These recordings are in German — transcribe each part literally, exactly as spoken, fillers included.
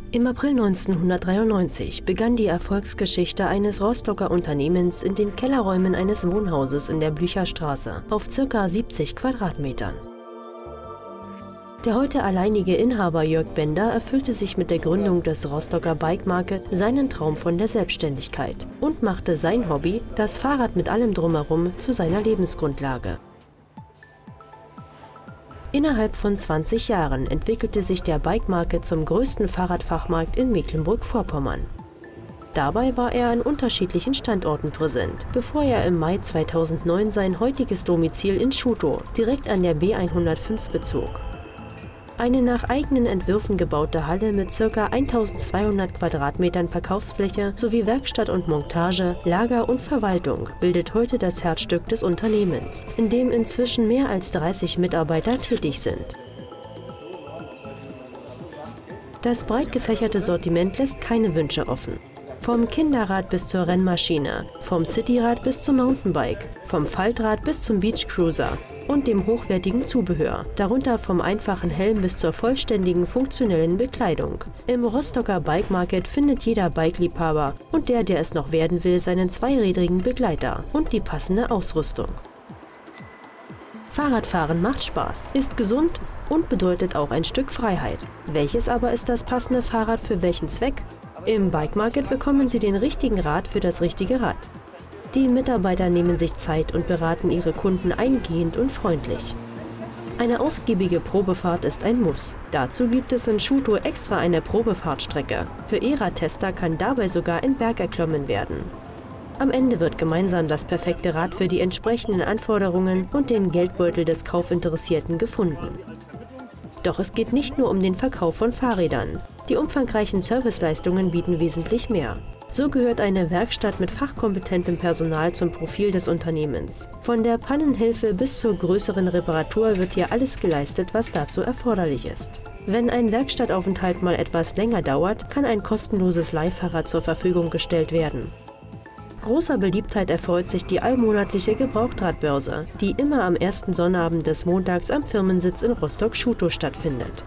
Im April neunzehnhundertdreiundneunzig begann die Erfolgsgeschichte eines Rostocker Unternehmens in den Kellerräumen eines Wohnhauses in der Blücherstraße auf ca. siebzig Quadratmetern. Der heute alleinige Inhaber Jörg Bender erfüllte sich mit der Gründung des Rostocker Bike Market seinen Traum von der Selbstständigkeit und machte sein Hobby, das Fahrrad mit allem Drumherum, zu seiner Lebensgrundlage. Innerhalb von zwanzig Jahren entwickelte sich der Bike Market zum größten Fahrradfachmarkt in Mecklenburg-Vorpommern. Dabei war er an unterschiedlichen Standorten präsent, bevor er im Mai zweitausendneun sein heutiges Domizil in Schutow, direkt an der B hundertfünf, bezog. Eine nach eigenen Entwürfen gebaute Halle mit ca. eintausendzweihundert Quadratmetern Verkaufsfläche sowie Werkstatt und Montage, Lager und Verwaltung bildet heute das Herzstück des Unternehmens, in dem inzwischen mehr als dreißig Mitarbeiter tätig sind. Das breit gefächerte Sortiment lässt keine Wünsche offen. Vom Kinderrad bis zur Rennmaschine, vom Cityrad bis zum Mountainbike, vom Faltrad bis zum Beachcruiser und dem hochwertigen Zubehör, darunter vom einfachen Helm bis zur vollständigen funktionellen Bekleidung. Im Rostocker Bike Market findet jeder Bike-Liebhaber und der, der es noch werden will, seinen zweirädrigen Begleiter und die passende Ausrüstung. Fahrradfahren macht Spaß, ist gesund und bedeutet auch ein Stück Freiheit. Welches aber ist das passende Fahrrad für welchen Zweck? Im Bike Market bekommen Sie den richtigen Rat für das richtige Rad. Die Mitarbeiter nehmen sich Zeit und beraten ihre Kunden eingehend und freundlich. Eine ausgiebige Probefahrt ist ein Muss. Dazu gibt es in Schutow extra eine Probefahrtstrecke. Für E R A-Tester kann dabei sogar ein Berg erklommen werden. Am Ende wird gemeinsam das perfekte Rad für die entsprechenden Anforderungen und den Geldbeutel des Kaufinteressierten gefunden. Doch es geht nicht nur um den Verkauf von Fahrrädern. Die umfangreichen Serviceleistungen bieten wesentlich mehr. So gehört eine Werkstatt mit fachkompetentem Personal zum Profil des Unternehmens. Von der Pannenhilfe bis zur größeren Reparatur wird hier alles geleistet, was dazu erforderlich ist. Wenn ein Werkstattaufenthalt mal etwas länger dauert, kann ein kostenloses Leihfahrrad zur Verfügung gestellt werden. Großer Beliebtheit erfreut sich die allmonatliche Gebrauchtradbörse, die immer am ersten Sonnabend des Montags am Firmensitz in Rostock-Schutow stattfindet.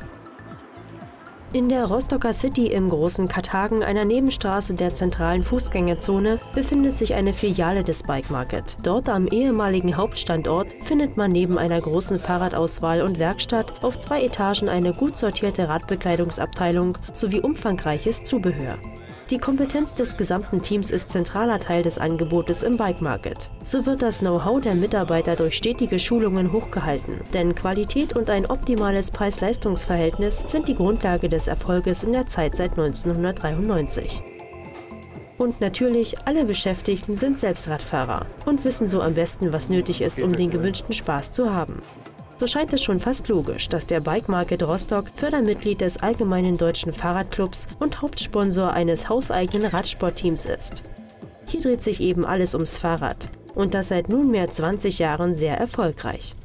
In der Rostocker City im Großen Karthagen, einer Nebenstraße der zentralen Fußgängerzone, befindet sich eine Filiale des Bike Market. Dort am ehemaligen Hauptstandort findet man neben einer großen Fahrradauswahl und Werkstatt auf zwei Etagen eine gut sortierte Radbekleidungsabteilung sowie umfangreiches Zubehör. Die Kompetenz des gesamten Teams ist zentraler Teil des Angebotes im Bike Market. So wird das Know-how der Mitarbeiter durch stetige Schulungen hochgehalten, denn Qualität und ein optimales Preis-Leistungs-Verhältnis sind die Grundlage des Erfolges in der Zeit seit neunzehnhundertdreiundneunzig. Und natürlich, alle Beschäftigten sind selbst Radfahrer und wissen so am besten, was nötig ist, um den gewünschten Spaß zu haben. So scheint es schon fast logisch, dass der Bike Market Rostock Fördermitglied des Allgemeinen Deutschen Fahrradclubs und Hauptsponsor eines hauseigenen Radsportteams ist. Hier dreht sich eben alles ums Fahrrad und das seit nunmehr zwanzig Jahren sehr erfolgreich.